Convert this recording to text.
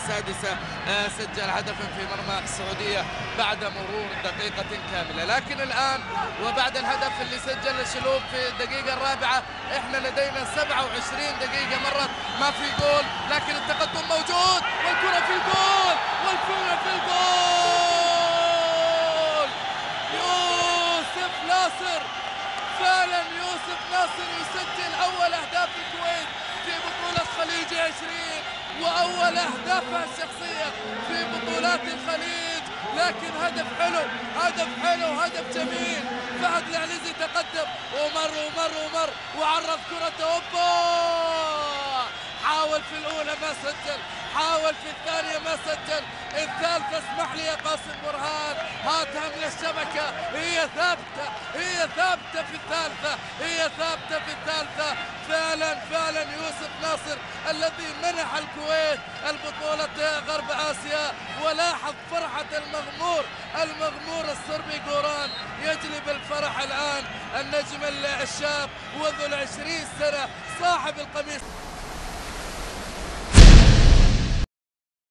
السادسة سجل هدفا في مرمى السعودية بعد مرور دقيقة كاملة. لكن الآن وبعد الهدف اللي سجل الشلوب في الدقيقة الرابعة احنا لدينا 27 دقيقة مرت ما في جول، لكن التقدم موجود والكرة في الجول والكرة في الجول. يوسف ناصر، فعلا يوسف ناصر يسجل أول أهداف الكويت في بطولة خليج 20 وأول أهدافها الشخصية في بطولات الخليج. لكن هدف حلو، هدف حلو، هدف جميل. فهد العليزي تقدم ومر وعرض كرة أوبا، حاول في الأولى ما سجل، حاول في الثانية ما سجل، الثالثة اسمح لي يا قاسم برهان هاتها من الشبكة، هي ثابتة، هي ثابتة في الثالثة، هي ثابتة في الثالثة. فعلا يوسف ناصر الذي منح الكويت البطولة غرب آسيا. ولاحظ فرحة المغمور الصربي قوران يجلب الفرح الآن، النجم الشاب وذو 20 سنة صاحب القميص.